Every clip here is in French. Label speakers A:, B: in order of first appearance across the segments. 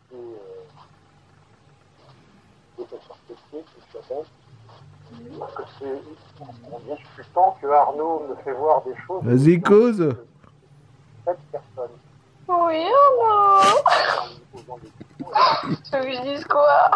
A: perspectives, qui s'appelle. Parce que on dit tout le temps que Arnaud me fait voir des choses.
B: Vas-y, cause.
A: 7 personnes.
C: Oui, Arnaud. Tu veux que je dise quoi?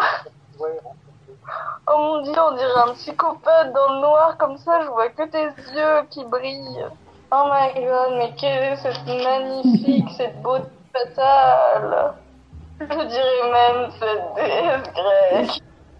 C: Oh mon dieu, on dirait un psychopathe dans le noir comme ça, je vois que tes yeux qui brillent. Oh my god, mais quelle est cette magnifique, cette beauté fatale. Je dirais même cette déesse grecque.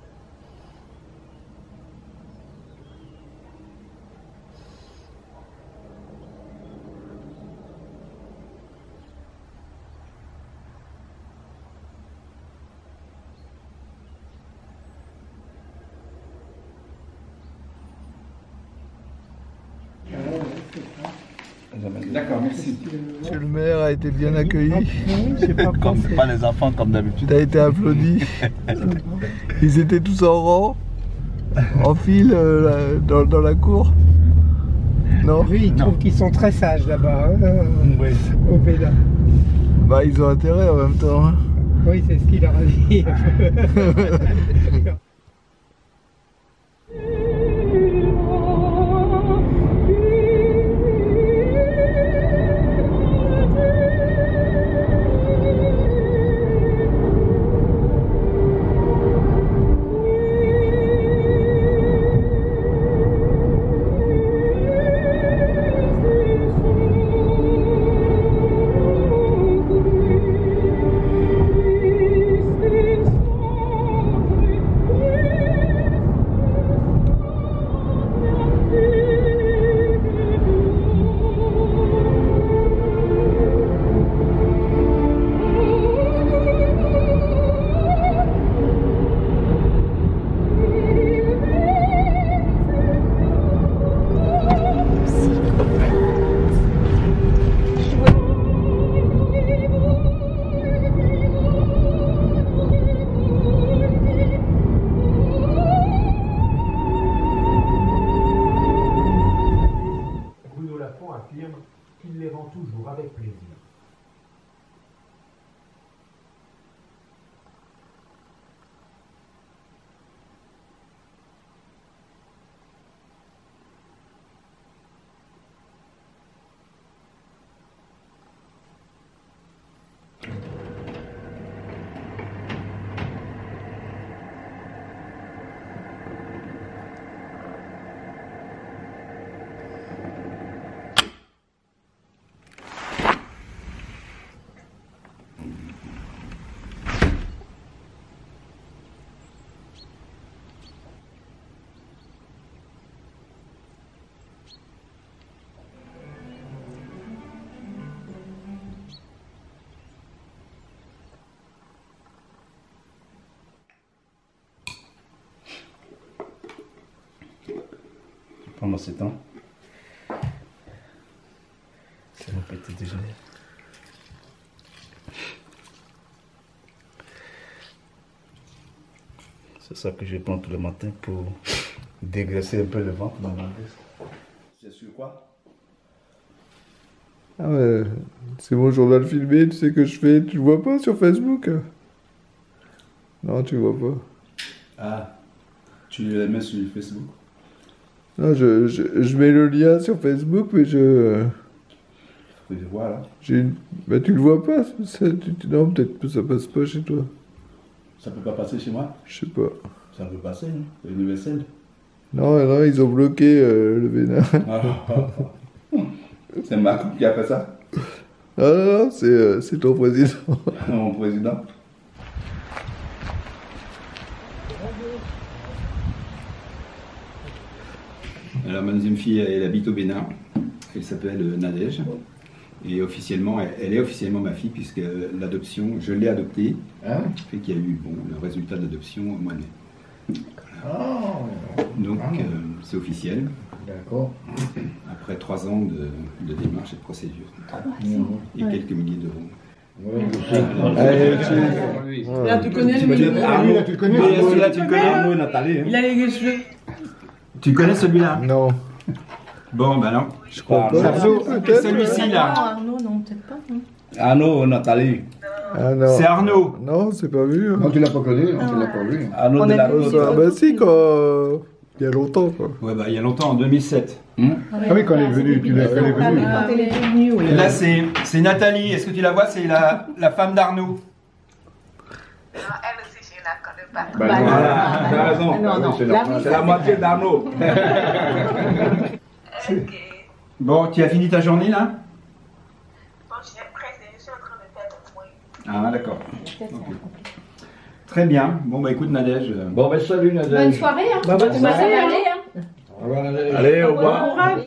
D: D'accord, merci.
B: Monsieur le maire a été bien accueilli.
D: Comme pas les enfants comme d'habitude.
B: Tu as été applaudi. Ils étaient tous en rang, en file dans la cour. Non?
E: Oui, il trouve qu'ils sont très sages là-bas,
D: Oui.
E: au Bénin.
B: Bah ils ont intérêt en même temps. Hein.
E: Oui, c'est ce qu'il leur a dit.
F: affirme qu'il les rend toujours avec plaisir.
D: Pendant ce temps, c'est mon petit déjeuner. C'est ça que je prends tous les matins pour dégraisser un peu le ventre. C'est sur quoi?
B: Ah ouais, c'est mon journal filmé, tu sais que je fais, tu le vois pas sur Facebook? Non, tu le vois pas.
D: Ah, tu les mets sur Facebook?
B: Non, je mets le lien sur Facebook, mais je...
D: Faut le voir là.
B: Bah tu le vois pas, non, peut-être que ça passe pas chez toi.
D: Ça peut pas passer chez moi?
B: Je sais pas.
D: Ça peut passer, hein? C'est universel.
B: Non, non, ils ont bloqué le Bénin.
D: C'est Macron qui a fait ça?
B: Ah non, non, c'est ton président.
D: Mon président. Alors, ma deuxième fille, elle habite au Bénin. Elle s'appelle Nadège. Et officiellement, elle est officiellement ma fille, puisque l'adoption, je l'ai adoptée.
F: Hein?
D: Fait qu'il y a eu le résultat de l'adoption au mois de mai.
F: Oh.
D: Donc, c'est officiel.
F: D'accord.
D: Après 3 ans de démarche et de procédure. Et quelques milliers d'euros.
G: Là, tu connais le
F: Celui-là, tu le connais?
D: Celui-là, tu le connais, Arnaud et Nathalie.
G: Il a les cheveux.
D: Tu connais celui-là?
B: Non.
D: Bon, ben non.
B: Je crois pas.
D: Celui-ci là.
G: Arnaud, non, peut-être pas. Non.
D: Arnaud, Nathalie.
B: Ah non.
D: C'est Arnaud.
B: Non, c'est pas vu. Hein.
F: Non, tu l'as pas connu, on ne l'a pas vu.
H: Arnaud de la
B: Bah si, quoi. Il y a longtemps, quoi.
D: Ouais, bah il y a longtemps, en 2007.
F: Ah oui, quand elle est venue, tu l'as elle est venue.
E: Quand elle est venue, oui.
D: Et là, c'est Nathalie. Est-ce que tu la vois? C'est la femme d'Arnaud.
C: Non, elle aussi, je la connais pas.
F: Bah,
H: Voilà, tu as raison.
E: Non, non.
F: c'est normal.
H: C'est la moitié d'Arnaud.
C: Ok.
D: Bon, tu as fini ta journée là?
C: Bon, je suis en train de faire le point.
D: Ah, d'accord. Ok. Très bien. Bon, bah écoute, Nadège.
H: Bon, ben salut
G: Bonne
H: Nadège.
G: soirée, hein.
E: Bah, bonne
G: On va
E: soirée,
G: s'en
E: hein.
G: aller, hein.
H: Au revoir Nadège. Allez, au revoir.
G: courage.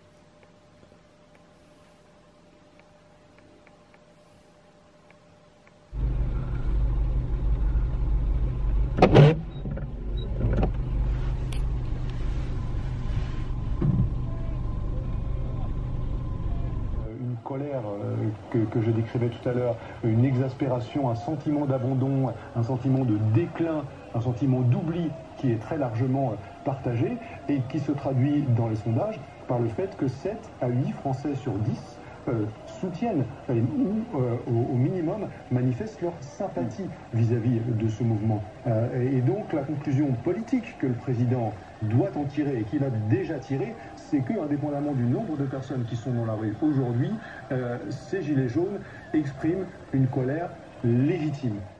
I: Une colère que je décrivais tout à l'heure, une exaspération, un sentiment d'abandon, un sentiment de déclin, un sentiment d'oubli qui est très largement partagé et qui se traduit dans les sondages par le fait que 7 à 8 Français sur 10 soutiennent ou au minimum manifestent leur sympathie vis-à-vis de ce mouvement. Et donc la conclusion politique que le président doit en tirer et qu'il a déjà tiré, c'est que, indépendamment du nombre de personnes qui sont dans la rue aujourd'hui, ces gilets jaunes expriment une colère légitime.